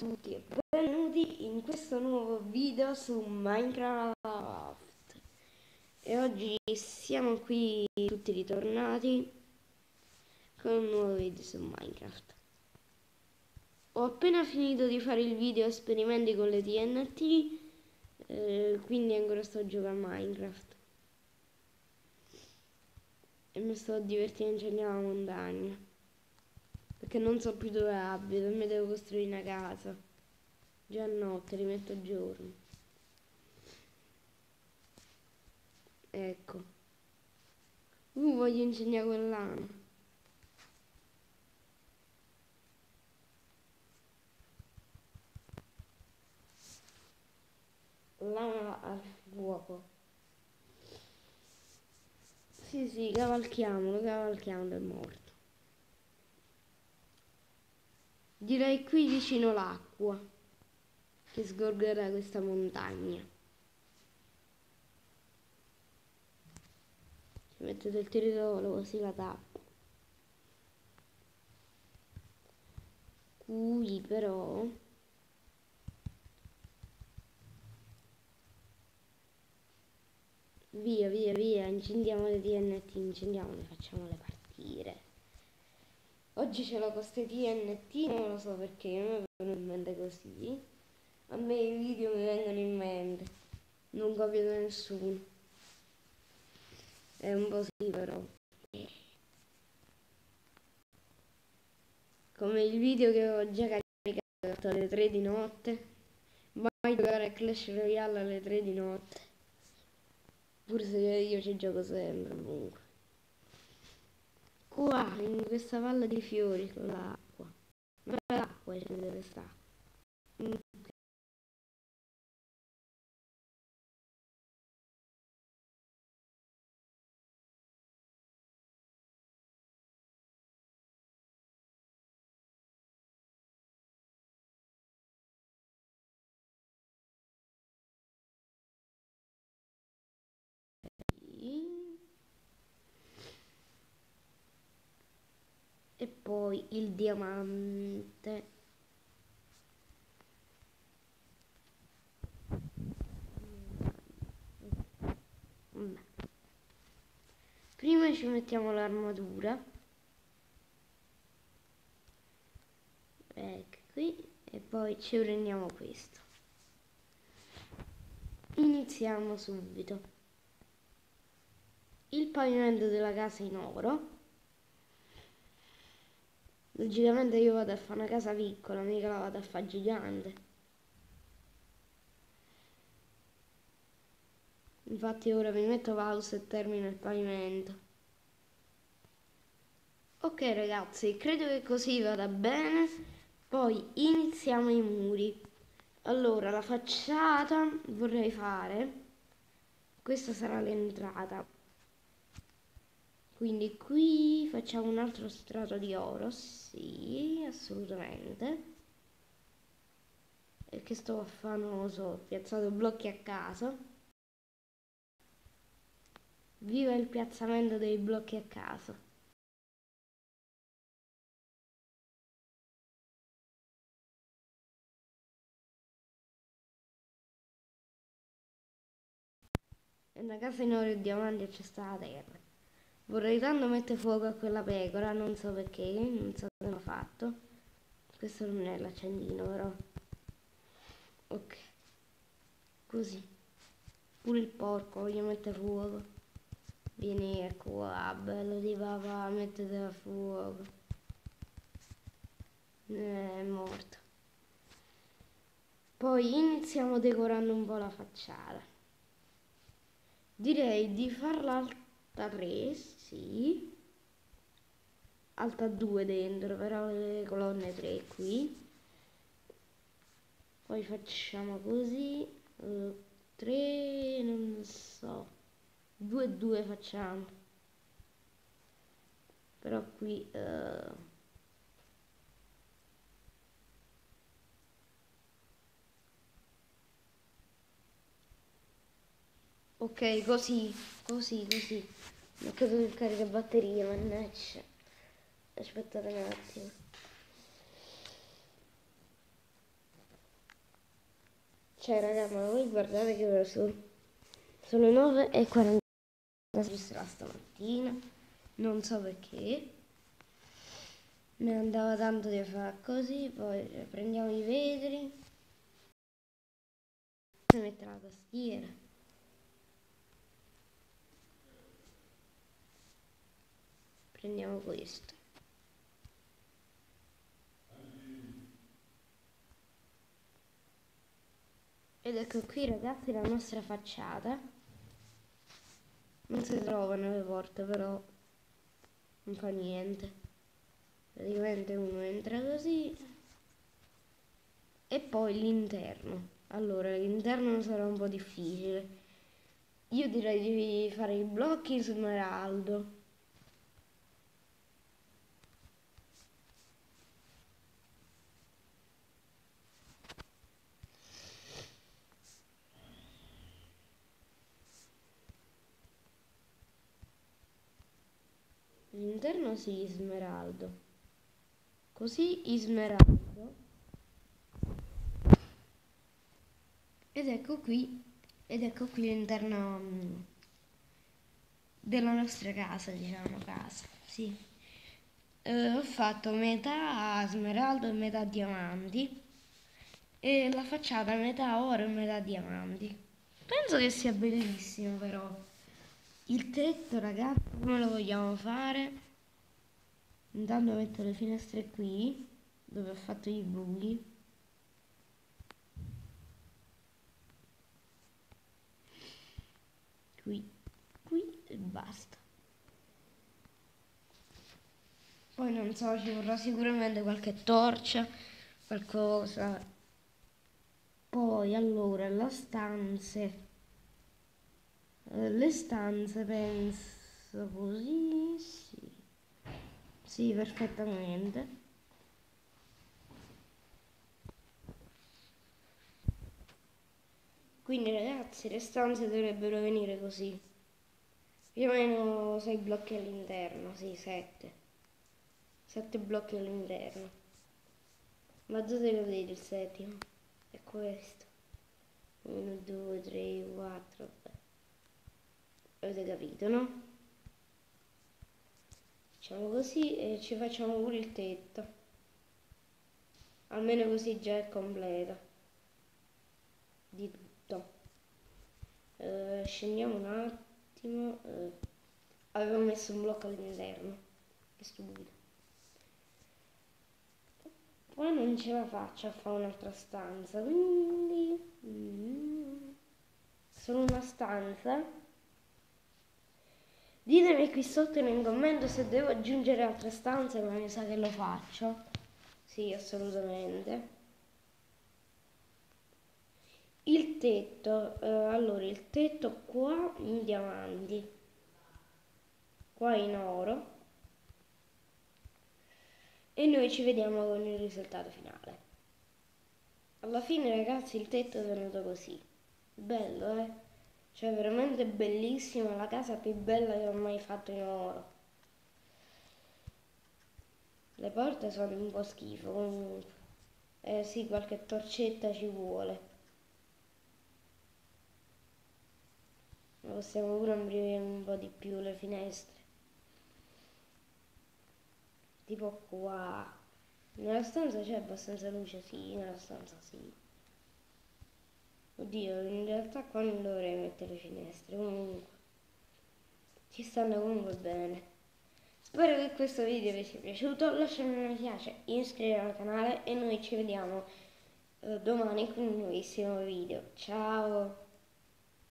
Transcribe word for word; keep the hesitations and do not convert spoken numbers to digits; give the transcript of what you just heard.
tutti e benvenuti in questo nuovo video su Minecraft. E oggi siamo qui tutti ritornati con un nuovo video su Minecraft. Ho appena finito di fare il video esperimenti con le T N T, eh, quindi ancora sto giocando a Minecraft e mi sto divertendo in scendere la montagna perché non so più dove abito e mi devo costruire una casa. Già notte, rimetto giorno. Ecco. Uh, voglio insegnare quell'anno. Lama al fuoco. Sì, sì, cavalchiamolo, cavalchiamolo, è morto. Direi qui vicino l'acqua che sgorgerà questa montagna. Ci mettete il tiritolo così la tappo. Qui però via, via, via, incendiamo le T N T, incendiamole, facciamole partire. Oggi ce l'ho con queste T N T, non lo so perché, non mi vengono in mente così. A me i video mi vengono in mente, non copio da nessuno. È un po' sì però. Come il video che ho già caricato alle tre di notte. Mai giocare a Clash Royale alle tre di notte. Pur se io ci gioco sempre comunque. Qua, in questa valle di fiori con l'acqua. Ma l'acqua ci deve stare. Mm. E poi il diamante. Vabbè. Prima ci mettiamo l'armatura. Ecco qui. E poi ci prendiamo questo. Iniziamo subito. Il pavimento della casa in oro. Logicamente io vado a fare una casa piccola, mica la vado a fare gigante. Infatti ora mi metto pause e termino il pavimento. Ok ragazzi, credo che così vada bene. Poi iniziamo i muri. Allora, la facciata vorrei fare. Questa sarà l'entrata. Quindi qui facciamo un altro strato di oro. Sì, assolutamente. E che sto a fare? Non lo so, ho piazzato blocchi a caso. Viva il piazzamento dei blocchi a caso. È una casa in oro e diamanti e c'è sta la terra. Vorrei tanto mettere fuoco a quella pecora, non so perché, non so come l'ho fatto. Questo non è l'accendino però. Ok. Così. Pure il porco voglio mettere fuoco. Vieni qua, bello di papà, mettete a fuoco. Eh, è morto. Poi iniziamo decorando un po' la facciata. Direi di farla alta tre, sì. Alta due dentro, però le colonne tre qui. Poi facciamo così. tre, non so. due due facciamo. Però qui... Uh, ok, così, così, così. Mi è caduto il caricabatteria, mannaggia. Aspettate un attimo. Cioè raga, ma voi guardate che ore sono? Sono le nove e quaranta stamattina, non so perché. Mi andava tanto di fare così, poi prendiamo i vetri, si mette la tastiera. Prendiamo questo. Ed ecco qui ragazzi la nostra facciata. Non si trovano le porte però non fa niente. Praticamente uno entra così. E poi l'interno. Allora l'interno sarà un po' difficile. Io direi di fare i blocchi in smeraldo. L'interno sì, smeraldo. Così smeraldo. Ed ecco qui, ed ecco qui l'interno um, della nostra casa, diciamo casa, sì. Uh, ho fatto metà smeraldo e metà diamanti e la facciata metà oro e metà diamanti. Penso che sia bellissimo però. Il tetto ragazzi, come lo vogliamo fare? Intanto metto le finestre qui, dove ho fatto i buchi. Qui, qui e basta. Poi non so, ci vorrà sicuramente qualche torcia, qualcosa. Poi allora, le stanze. Eh, le stanze penso così, sì. Sì, perfettamente. Quindi ragazzi, le stanze dovrebbero venire così. Più o meno sei blocchi all'interno, sì, sette. Sette blocchi all'interno. Ma dove lo vedete il settimo? È questo. uno, due, tre, quattro. Avete capito, no? Facciamo così e ci facciamo pure il tetto. Almeno così già è completo. Di tutto. Uh, scendiamo un attimo. Uh, avevo messo un blocco all'interno. Che stupido. Poi non ce la faccio a fare un'altra stanza, quindi mm, solo una stanza. Ditemi qui sotto nei commenti se devo aggiungere altre stanze, ma mi sa che lo faccio. Sì, assolutamente. Il tetto, eh, allora il tetto qua in diamanti, qua in oro. E noi ci vediamo con il risultato finale. Alla fine ragazzi il tetto è venuto così. Bello eh? Cioè veramente bellissima, la casa più bella che ho mai fatto in oro. Le porte sono un po' schifo comunque. Eh sì, qualche torcetta ci vuole. Ma possiamo pure aprire un po' di più le finestre. Tipo qua. Nella stanza c'è abbastanza luce, sì, nella stanza sì. Oddio, in realtà qua non dovrei mettere le finestre, comunque. Ci stanno comunque bene. Spero che questo video vi sia piaciuto, lasciate un mi piace, iscrivetevi al canale e noi ci vediamo eh, domani con un nuovissimo video. Ciao!